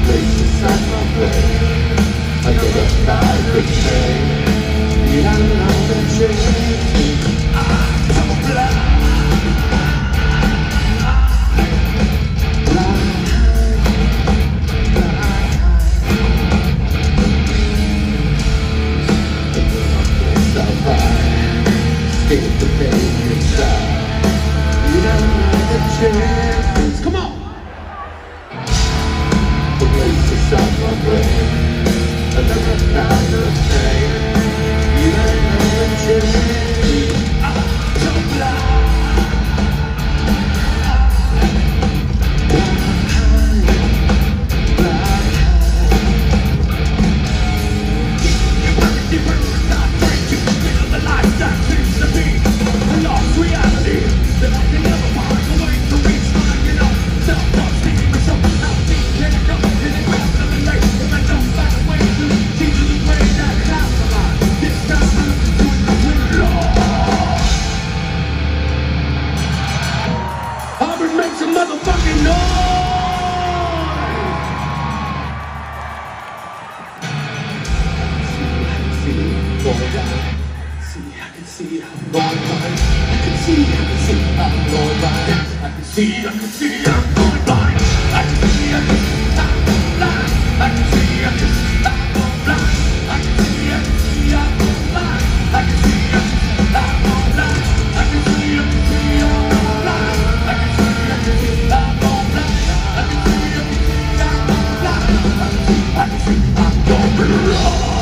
place inside my brain. I know that I could say, yeah, I'm not the change. I'm blind. Escape the pain inside. You don't know the chance. Come on! The place inside my brain. Another kind of pain. You don't know the chance. I'm so blind. Auburn, make some motherfucking noise! I can see I'm going blind. I can see I'm going blind. I can see I'm going blind. I can see I'm going blind. I can see I'm going blind. I can see I'm going blind. I can see I'm going blind. I can see I'm going blind. I can see I'm going blind. I can see I'm going blind.